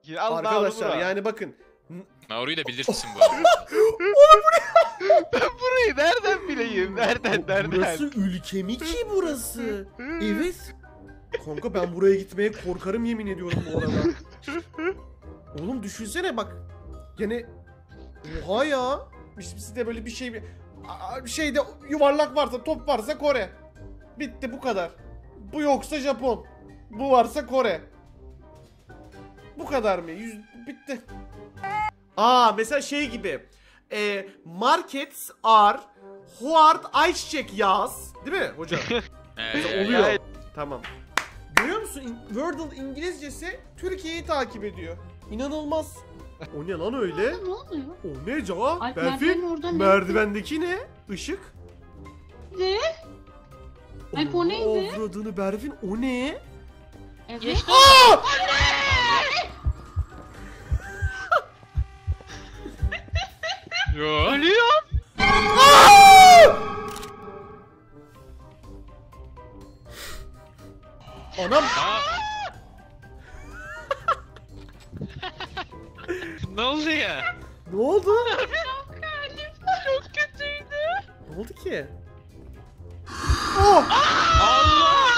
Arkadaşlar yani bakın. Naru'yu da bilirsin bu arada. Ben burayı nereden bileyim? Nereden? Burası ülke mi ki burası? Evet. Kanka ben buraya gitmeye korkarım yemin ediyorum bu arada. Oğlum düşünsene bak. Gene oha ya. Bizde böyle bir şey şeyde yuvarlak varsa, top varsa Kore. Bitti bu kadar. Bu yoksa Japon. Bu varsa Kore. Bu kadar mı? Bitti. Mesela şey gibi. Markets are hard ayçiçek yaz. Değil mi hocam? Oluyor. Evet. Tamam. Görüyor musun? Wordle İngilizcesi Türkiye'yi takip ediyor. İnanılmaz. O ne lan öyle? Ne oluyor? O ne cevap? Alp, Berfin, merdiven orada ne? merdivendeki ne? Işık. Ne? Alp, o neydi? Avradını Berfin, o ne? Evet. Yo. Ölüyor. Anam. Ne oldu ya? Ne oldu? Çok kötüydü. Ne oldu ki? Oh! Allah!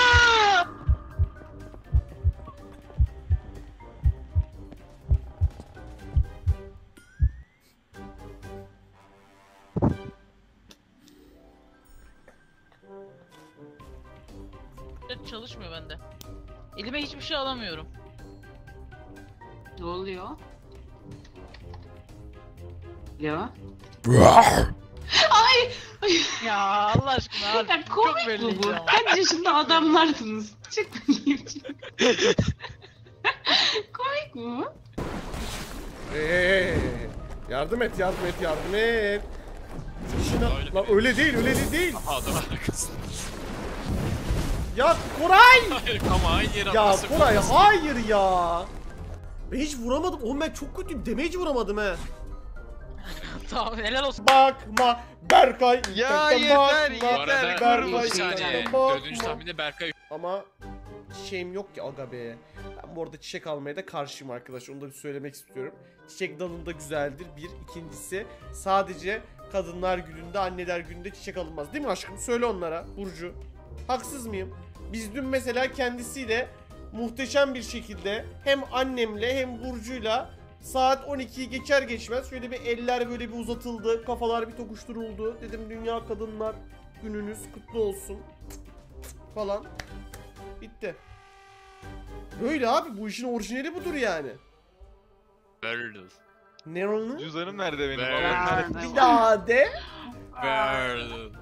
Çalışmıyor bende. Elime hiçbir şey alamıyorum. Ne oluyor? Ya. Ay! Ya Allah aşkına abi. Ya Çok komik belli bu. ya. Kaç yaşında adamlarsınız? Çık bakayım. Komik bu. Yardım et. Lan öyle değil. Aha adam arkasında. Ya Koray! Hayır ama aynı yere Ya atması Koray korkmasın. hayır ya. Ben hiç vuramadım. Oğlum ben çok kötüyüm. Damage vuramadım he. Tamam helal olsun. Bakma Berkay. Ya Berkay, yeter, Bu bakma. arada Berkay, bir saniye. bakma. Dördüncü tahminde Berkay. Ama şeyim yok ki aga be. Ben bu arada çiçek almaya da karşıyım arkadaş. Onu da bir söylemek istiyorum. Çiçek dalında güzeldir. Bir. İkincisi sadece kadınlar gününde, anneler gününde çiçek alınmaz. Değil mi aşkım? Söyle onlara Burcu. Haksız mıyım? Biz dün mesela kendisiyle muhteşem bir şekilde hem annemle hem Burcu'yla saat 12'yi geçer geçmez şöyle bir eller böyle bir uzatıldı. Kafalar bir tokuşturuldu. Dedim Dünya Kadınlar Gününüz kutlu olsun. Falan. Bitti. Böyle abi bu işin orijinali budur yani. Verdim. Ne onu? Cüzdanım nerede benim? Ver. Allah kahretsin. Bir daha de. Verdim.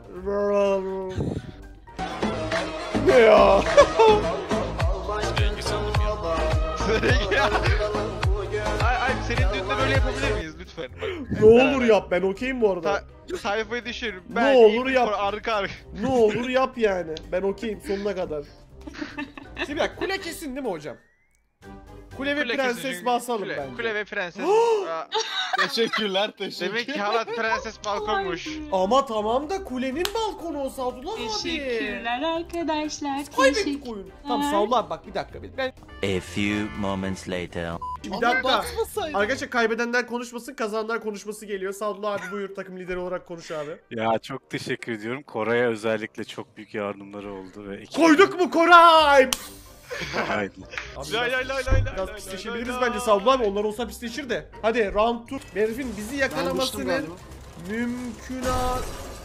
Ne ya? Rengi sandım ya. Ay senin düğünde böyle yapabilir miyiz lütfen? Bak, Ne olur yap, ben okeyim bu arada. sayfayı düşürün. Ne olur yap. Arka. Ne olur yap yani. Ben okeyim sonuna kadar. Şimdi bir dakika, kule kesin değil mi hocam? Kule ve prenses basalım bence. Kule ve prenses. Teşekkürler. Demek ki halat prenses balkonmuş. Ama tamam da kulenin balkonu o Sadullah abi. Teşekkürler arkadaşlar. Kaybettik oyunu. Tamam Sadullah abi bak bir dakika. Ben... A few moments later. Bir dakika. Arkadaşlar kaybedenler konuşmasın, kazananlar konuşması geliyor. Sadullah abi buyur, takım lideri olarak konuş abi. Ya çok teşekkür ediyorum. Koray'a özellikle çok büyük yardımları oldu ve Koyduk mu Koray? Aynen. Abi Lay lay lay lay lay biraz lay pisleşebiliriz lay bence lay. Sadullah abi. Onlar olsa pisleşir de. Hadi round 2. Berfin bizi yakalamasının mümkünat.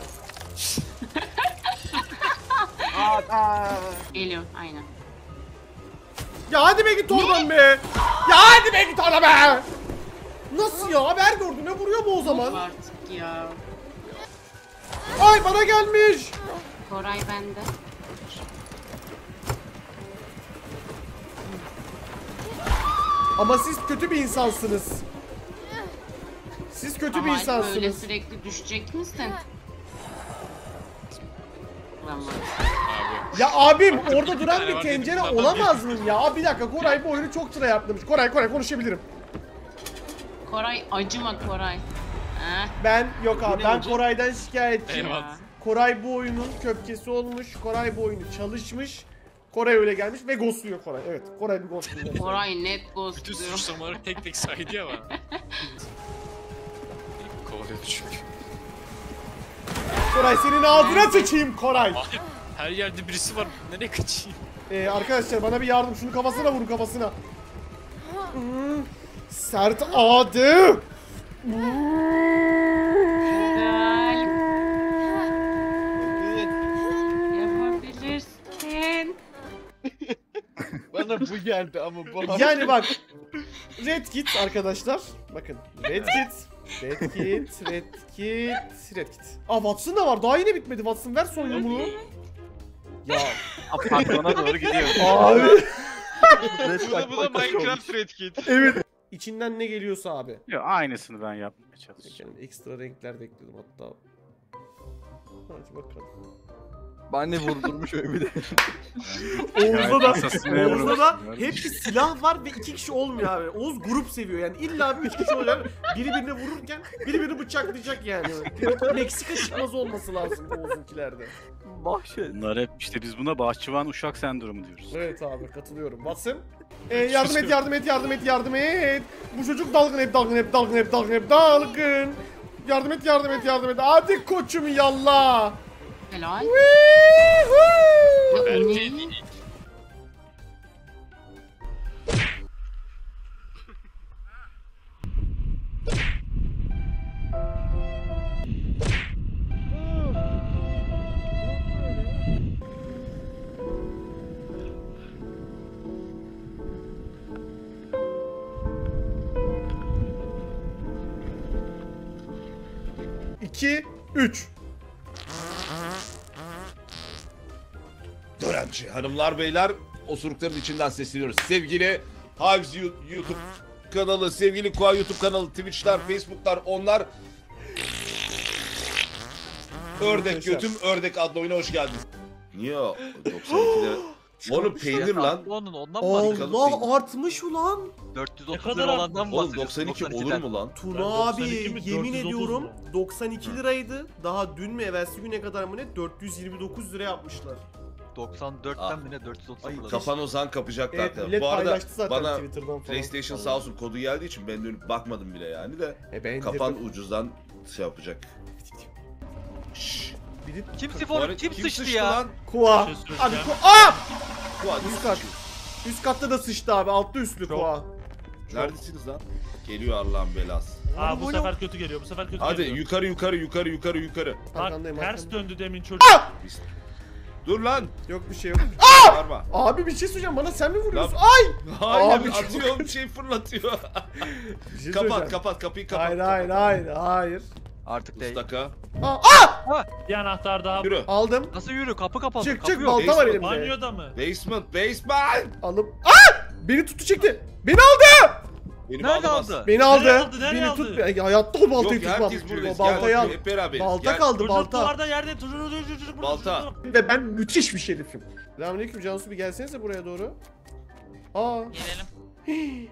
Geliyor aynen. Ya hadi be git oradan be. Ya hadi be git oradan be. Nasıl ya? Abi her gördüğüne vuruyor mu o zaman? Artık ya. Ay bana gelmiş. Koray bende. Ama siz kötü bir insansınız. Siz kötü bir Ama böyle insansınız. sürekli düşecek misin? Vallahi. Abi. Ya abim orada duran tane bir var tencere dedim, olamaz mı ya? Bir dakika, Koray bu oyunu çok sıra yaptırmış. Koray konuşabilirim. Koray acıma Koray. Ben yok abi, ben Koray'dan şikayetçiyim. Eyvallah. Koray bu oyunun köpkesi olmuş. Koray bu oyunu çalışmış. Koray öyle gelmiş ve ghostluyor Koray. Evet, Koray bir ghostluyor. Koray net Bütün ghostluyor. suçlamaları tek tek saydı ya bana. Kovalıyordu çünkü. Koray senin ağzına sıçayım Koray. Abi, her yerde birisi var. Nereye kaçayım? Arkadaşlar bana bir yardım. Şunu kafasına vurun kafasına. Sert adı. Güzel. Yapabilirsin. Bana bu geldi ama bu Yani bak. Red Kit arkadaşlar. Bakın. Red Kit. Red Kit. Red Kit. Red Kit. Aa Watson da var. Daha yine bitmedi. Watson ver son yumruğu. Ya. Apartmana doğru gidiyor. Abi. Bu da Minecraft Red Kit. Evet. İçinden ne geliyorsa abi. Yok, aynısını ben yapmaya çalışacağım. Yani ekstra renkler de ekledim hatta. Hadi bakalım. Bana vurdurmuş öyle bir de. Oğuz'da da hep bir silah var ve 2 kişi olmuyor abi. Oğuz grup seviyor yani illa bir 3 kişi olacak. Biri birine vururken biri birini bıçaklayacak yani. Meksika çıkmaz olması lazım Oğuz'unkilerde. Bahşet. Bunlar hep işte biz buna bahçıvan uşak sendromu diyoruz. Evet abi katılıyorum. Watson. Yardım et yardım et yardım et yardım et. Bu çocuk dalgın hep dalgın hep dalgın hep dalgın hep dalgın. Yardım et yardım et yardım et. Hadi koçum yallah. Helal. Ben Ya, de ne? İki, üç. Dönemci hanımlar beyler, osurukların içinden sesleniyoruz. Sevgili Hives YouTube kanalı, sevgili Koa YouTube kanalı, Twitch'ler, Facebook'lar, onlar Ördek Götüm Ördek adlı oyuna hoş geldiniz. Niye o 92'de? Oğlum peynir lan. Onun ondan mı var? Allah artmış ulan. 430 lira olandan mı Oğlum bahsediyorsun? 92 olur mu lan? Tuna abi yemin ediyorum 92 liraydı. Daha dün mü evvelsi güne kadar mı ne 429 lira yapmışlar. 94'ten mi ne 430 Ay, lira. Kafan ozan kapacaklar. Evet tabii. millet Bu arada paylaştı zaten bana Twitter'dan falan. PlayStation sağ olsun kodu geldiği için ben dönüp bakmadım bile yani de. Ben Kafan ucuzdan şey yapacak. Şşş. Kim Bu sifonu arada kim sıçtı sıçtı ya? lan? Koa. Bir şey Abi söyleyeceğim. Koa. Koa, Üst kat. Üst katta da sıçtı abi. Altta üstlü Koa. Neredesiniz lan? Geliyor Allah'ın belası. Aa bu sefer kötü geliyor. Bu sefer kötü Hadi geliyor. yukarı yukarı yukarı yukarı yukarı. Arkandayım, Bak ters arkandayım. döndü demin çocuk. Dur lan. Yok bir şey yok. Bağırma. Abi bir şey söyleyeceğim. Bana sen mi vuruyorsun? Lan- Ay! Hayır Abi çok- atıyor bir şey fırlatıyor. Bir şey kapat söyleyeceğim. kapat kapıyı kapat. Hayır hayır hayır hayır. Artık değil. Ustaka. Bir anahtar daha. Yürü. Aldım. Nasıl yürü? Kapı kapalı. Çık kapı çık yok. balta var elimde. Banyoda mı? Basement. Alıp. Beni tuttu çekti. Beni aldı. Beni Nerede bağlamaz. aldı? Beni Nereye aldı. aldı, nereye Beni aldı? tut. Hayatta o baltayı Yok tutmam. herkes buradayız. Baltayı al. Gel, hep beraber. Balta Gel. kaldı Çocuk balta. duvarda yerde. Balta. Ve ben müthiş bir şerifim. Selamünaleyküm Cansu bir gelsenize buraya doğru. Aa. Gelelim.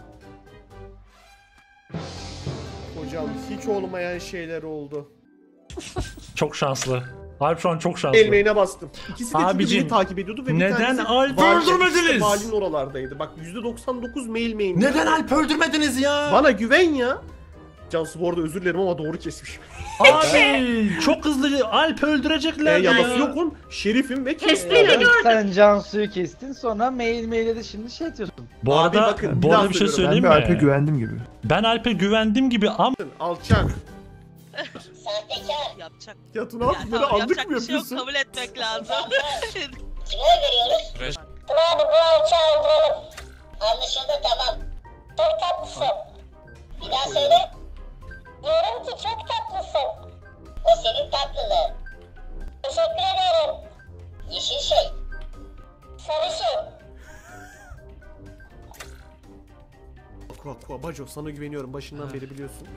Hocam hiç olmayan şeyler oldu. Çok şanslı. Alp şu an çok şanslı. Elmeyine bastım. İkisi de çünkü Abicim, beni takip ediyordu ve bir neden tanesi Alp'i Vali- öldürmediniz? işte Valinin oralardaydı. Bak %99 mail. Neden Alp öldürmediniz ya? Bana güven ya. Cansu bu arada özür dilerim ama doğru kesmiş. Abi çok hızlı Alp öldürecekler ya. Yadası yok onun. Şerifim ve Sen Cansu'yu kestin sonra maile de şimdi şey diyorsun. Bu Abi arada, bakın, bu bir arada daha bir şey söylüyorum. söyleyeyim mi? güvendim gibi. Ben Alp'e güvendim gibi ama Alçak. Sahtekar. Yapacak. Ya Tuna abi böyle anlık mı bir şey yok, yapıyorsun? kabul etmek lazım. Kime veriyoruz? Fresh. Tuna abi bu alçağı öldürelim. Anlaşıldı tamam. Çok tatlısın. Bir daha söyle. Diyorum ki çok tatlısın. O senin tatlılığın. Teşekkür ederim. Yeşil şey. Sarışın. Koa Baco sana güveniyorum başından beri biliyorsun.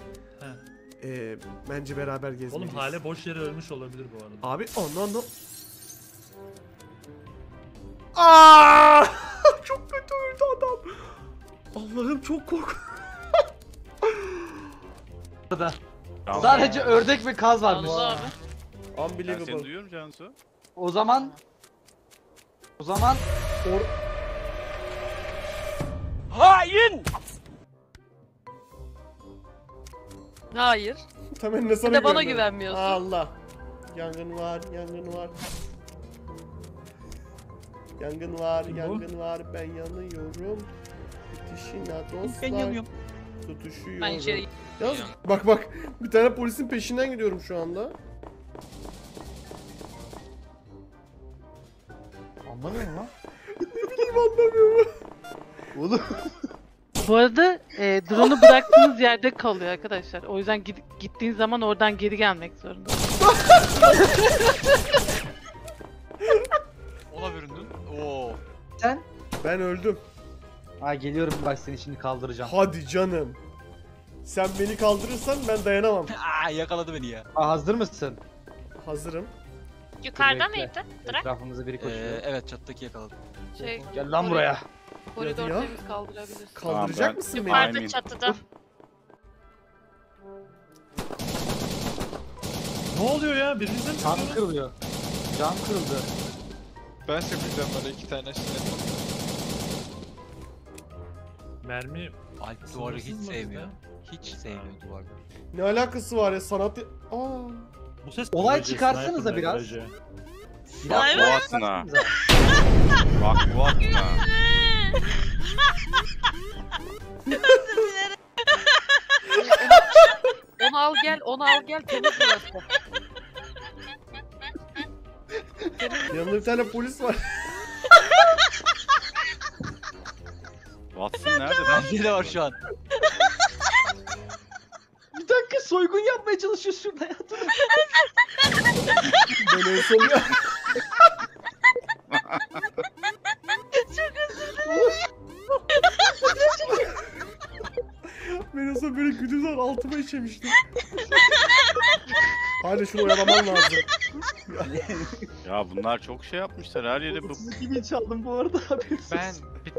Bence beraber gezmeliyiz. oğlum Hale boş yere ölmüş olabilir bu arada. Abi ondan. Aa! Çok kötü öldü adam. Allah'ım çok korkuyorum. Sadece ördek ve kaz varmış. Yalnız abi. Ben seni Unbelievable. duyuyorum Cansu. O zaman O zaman Hayır. Tamam ne sana Bir de bana güvenmiyorum. güvenmiyorsun. Allah. Yangın var, yangın var. Yangın var, yangın var. Ben yanıyorum. Bitişine dostlar. Ben yanıyorum. Tutuşuyorum. Ben içeri Yalnız bak bak. Bir tane polisin peşinden gidiyorum şu anda. anlamıyor musun lan? Anlamıyorum. Oğlum. Bu arada drone'u bıraktığınız yerde kalıyor arkadaşlar. O yüzden gittiğin zaman oradan geri gelmek zorunda. Ona büründün. Oo. Sen? Ben öldüm. Ha geliyorum bak seni şimdi kaldıracağım. Hadi canım. Sen beni kaldırırsan ben dayanamam. Aa yakaladı beni ya. Ha, hazır mısın? Hazırım. Yukarıda Bekle. mıydı? Bırak. Etrafımızda biri koşuyor. Evet çattaki yakaladı. Şey, Gel lan buraya. koridor ya. temiz kaldırabilirsin. Kaldıracak Tamam, ben- mısın beni? Yukarıda Aynen. çatıda. Ne oluyor ya? Birinizden mi Cam çıkıyorsunuz? kırılıyor. Cam kırıldı. Ben sömüreceğim böyle 2 tane sinek. Mermi Alp duvarı hiç sınırsız mı sevmiyor. bizde? Hiç sevmiyor duvarı. Ne alakası var ya sanat... Aa. Bu ses Olay garajı, çıkarsanıza sniper biraz. garajı. Biraz Bu atına. Bak bu atına. Onu al gel temiz burası. Yanında bir tane polis var. Watson nerede? Bende de var şu an. Bir dakika soygun yapmaya çalışıyor şurada ya. Dur. Ben en son ya. Ben en son böyle güdümden altıma işemiştim. Hala şunu oyalaman lazım. Ya bunlar çok şey yapmışlar her yere bu. 32 bin çaldım bu arada habersiz. Ben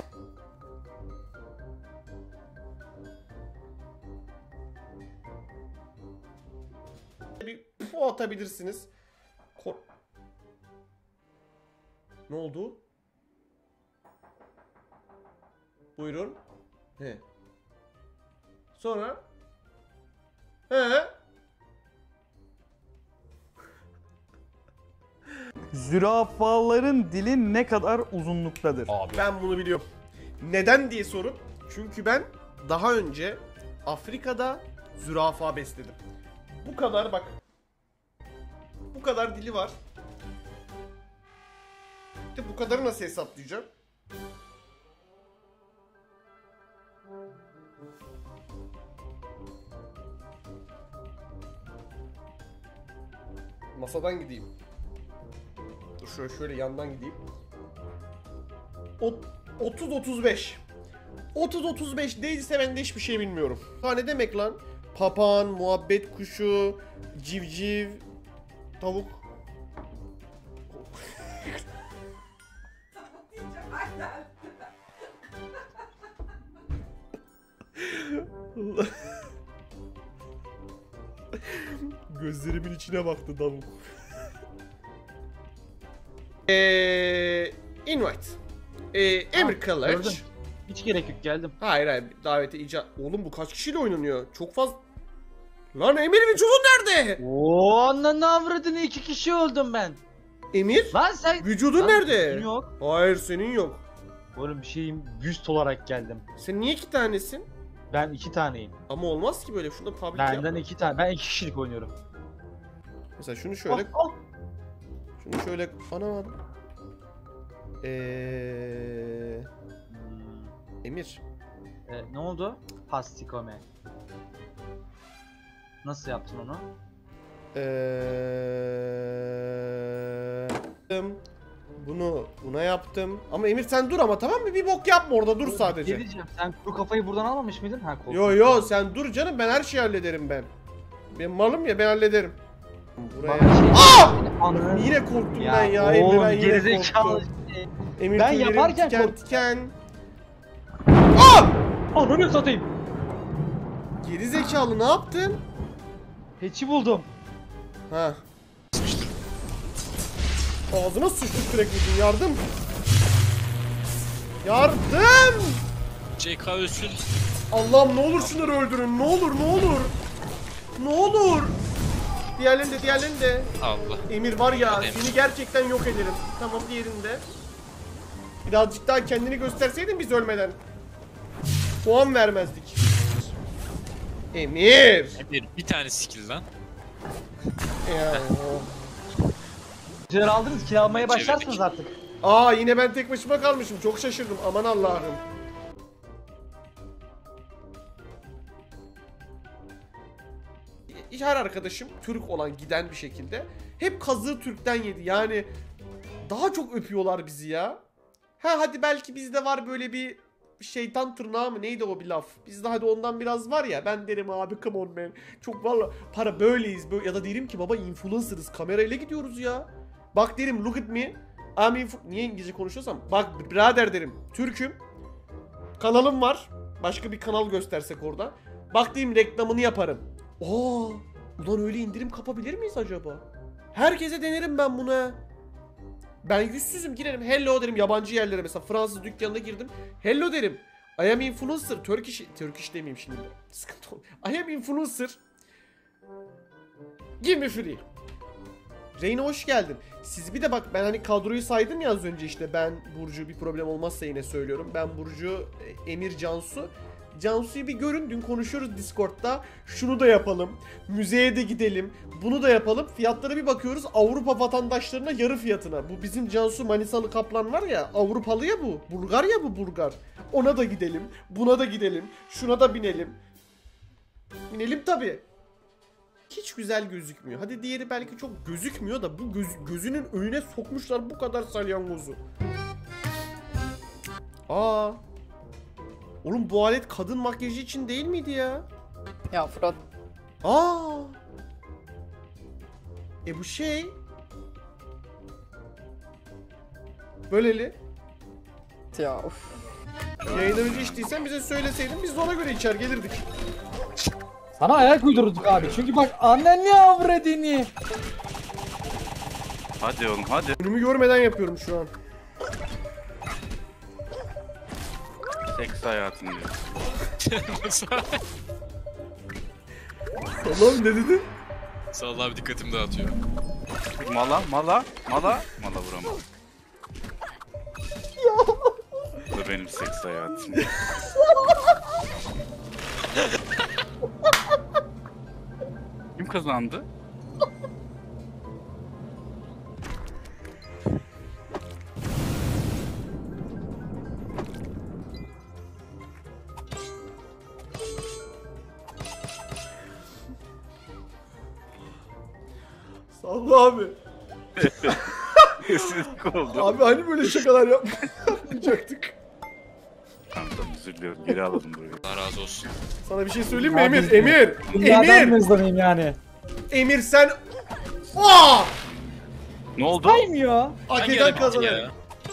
Bir bu atabilirsiniz. Ne oldu? Buyurun. He. Sonra? He. Zürafaların dili ne kadar uzunluktadır? Ben bunu biliyorum. Neden diye sorun. Çünkü ben daha önce Afrika'da zürafa besledim. Bu kadar bak. Bu kadar dili var. İşte bu kadarı nasıl hesaplayacağım? Masadan gideyim. Dur şöyle yandan gideyim. 30-35. 30-35 değilse ben de hiçbir şey bilmiyorum. Ha ne demek lan? Papağan, muhabbet kuşu, civciv, tavuk. Gözlerimin içine baktı tavuk. Invite. Emir Kılıç. gördüm. Hiç gerek yok geldim. Hayır davete icat. Oğlum bu kaç kişiyle oynanıyor? Çok fazla. Lan Emir vücudun nerede? Oo ananı avradını 2 kişi öldüm ben. Emir Lan sen... vücudun Lan, nerede? senin yok. Hayır senin yok. Oğlum bir şeyim büst olarak geldim. Sen niye 2 tanesin? Ben 2 taneyim. Ama olmaz ki böyle. Şurada public Benden yapma. 2 tane. Ben 2 kişilik oynuyorum. Mesela şunu şöyle. Al, al. Şunu şöyle. Ana. Emir. Ne oldu? Pastikome. Nasıl yaptın onu? Bunu buna yaptım. Ama Emir sen dur ama tamam mı? Bir bok yapma orada dur sadece. Geleceğim. Sen kuru kafayı buradan almamış mıydın? Ha koltuk. Yo sen dur canım ben her şeyi hallederim ben. Ben malım ya ben hallederim. Buraya. Ananı... Yine korktum Ya ben ya Emir oğlum ben yine gerizekalı. korktum. Emir Ben tüylerim yaparken diken korktum. diken. Ananı satayım. Geri zekalı ne yaptın? Hatch'i buldum. Ha. Ağzına sıçtık direkt vurdun yardım. Yardım! CK ölsün. Allah'ım ne olur şunları öldürün. Ne olur ne olur. Ne olur. Diğerlerini de. Allah. Emir var ya Hadi Emir. seni gerçekten yok ederim. Tamam diğerinde. Birazcık daha kendini gösterseydin biz ölmeden. Puan vermezdik. Emir. Bir tane skill lan. Ya. Güzel aldınız, kiralamaya başlarsınız artık. Aa yine ben tek başıma kalmışım. Çok şaşırdım. Aman Allah'ım. Her arkadaşım Türk olan giden bir şekilde hep kazığı Türk'ten yedi. Yani daha çok öpüyorlar bizi ya. Ha hadi belki bizde var böyle bir şeytan tırnağı mı neydi o bir laf. Bizde hadi ondan biraz var ya, ben derim abi come on man. Çok valla para böyleyiz böyle, ya da derim ki baba influencer'ız, kamerayla gidiyoruz ya. Bak derim look at me. Niye İngilizce konuşuyorsam? Bak birader derim Türk'üm. Kanalım var. Başka bir kanal göstersek orada. Bak diyeyim reklamını yaparım. Aa, ulan öyle indirim kapabilir miyiz acaba? Herkese denerim ben buna. Ben yüzsüzüm, girerim hello derim yabancı yerlere, mesela Fransız dükkanına girdim. Hello derim. I am influencer. Turkish demeyeyim şimdi. Sıkıntı oldu. I am influencer. Give me free. Reyna hoş geldin. Siz bir de bak, ben hani kadroyu saydım ya az önce, işte ben, Burcu, bir problem olmazsa yine söylüyorum. Ben, Burcu, Emir, Cansu. Cansu'yu bir görün, dün konuşuyoruz Discord'da. Şunu da yapalım, müzeye de gidelim, bunu da yapalım. Fiyatlara bir bakıyoruz, Avrupa vatandaşlarına yarı fiyatına. Bu bizim Cansu Manisalı Kaplan var ya, Avrupalı ya bu. Bulgar ya bu, Bulgar. Ona da gidelim, buna da gidelim, şuna da binelim. Binelim tabii. Hiç güzel gözükmüyor. Hadi diğeri belki çok gözükmüyor da bu gözünün önüne sokmuşlar bu kadar salyangozu. Aa. Oğlum bu alet kadın makyajı için değil miydi ya? Ya Fırat. Aa. Bu şey. Böyleli. Ya of. Yayından önce içtiysen bize söyleseydin biz de ona göre içer gelirdik. Sana ayak uydurduk abi. Çünkü bak annen ne avradını. Hadi oğlum hadi. Önümü görmeden yapıyorum şu an. Seks hayatın diyor. Allah'ım ne dedin? Sağ ol abi, dikkatimi dağıtıyor. Mala vuramadım. Bu da benim seks hayatım. Kim kazandı? Sağ ol abi. Kesinlik oldu. Abi hani böyle şakalar yapmayacaktık. Tamam özür diliyorum. Geri alalım burayı. Allah razı olsun. Sana bir şey söyleyeyim mi Abi, Emir? Emir! Dünyadan mı Emir! hızlanayım yani? Emir sen... Aa! Ne oldu? Saymıyor. Hak eden Ya. kazanır.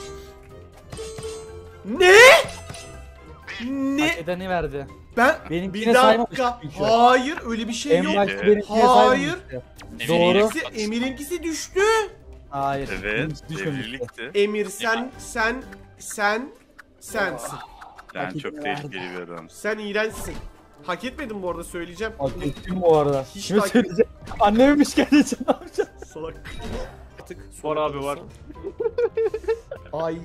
Ne? Ne? Hak edeni verdi. Ben... Benimkine Bir saymamış dakika. çünkü. Hayır öyle bir şey En yok. başta benimkine Hayır. saymamıştı. Doğru. Emir'inkisi düştü. Hayır. Evet, benimkisi düşmemişti. evlilikti. Emir sensin. Ben çok tehlikeli bir adamsın. Sen iğrençsin. Hak etmedin bu arada, söyleyeceğim. Hak ettim bu arada. Hiç Kime takip- söyleyeceğim? Anneme mi şikayet edeceğim, ne yapacağım? Salak. Artık Var abi, var. Ay.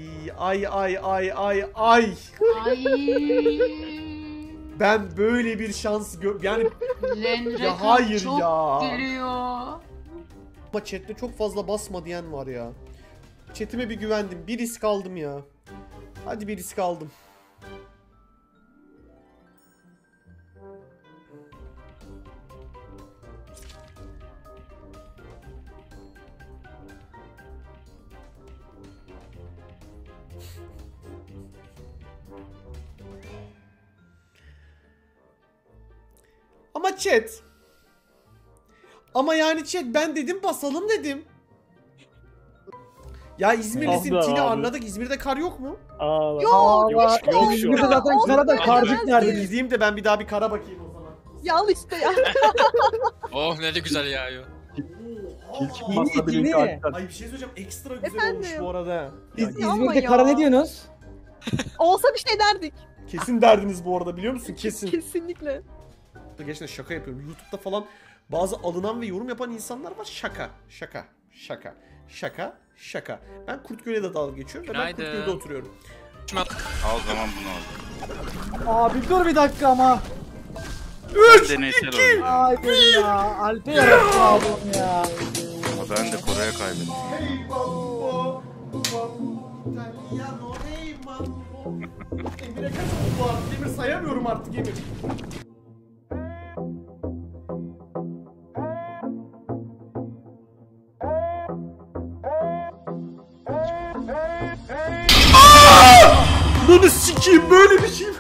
Ay. Ben böyle bir şans yani Lenre ya hayır çok ya. gülüyor. Ama chat'te çok fazla basma diyen var ya. Chat'ime bir güvendim. Bir risk aldım ya. Hadi bir risk aldım. Ama chat. Ama yani chat ben dedim basalım dedim. Ya İzmirlisin Ah be Tini, abi. anladık. İzmir'de kar yok mu? Yok. Yok İzmir'de zaten karada karcık nerede? İzleyeyim de ben bir daha bir kara bakayım o zaman. Yal işte ya. Oh ne de güzel yağıyor. Yeni. Ay bir şey söyleyeceğim, ekstra güzel olmuş Efendim? bu arada. Siz Ama İzmir'de ya. kara ne diyorsunuz? Olsa bir şey derdik. Kesin derdiniz bu arada, biliyor musun? Kesin. Kesinlikle. Gerçekten şaka yapıyorum. YouTube'da falan bazı alınan ve yorum yapan insanlar var. Şaka. Ben Kurtköy'le de dalga geçiyorum ve ben Günaydın. Kurtköy'de oturuyorum. Al o zaman bunu al. Abi dur bir dakika ama. 3, Deneysel 2, oynayacağım. Ay beni ya. Alp'e yarattın abim ya. Ama ben de Koray'a kaybettim. hey mambo, italiano, hey mambo. Emir'e kaç oldu artık? Emir sayamıyorum artık Emir. Lan sikeyim, böyle bir şey mi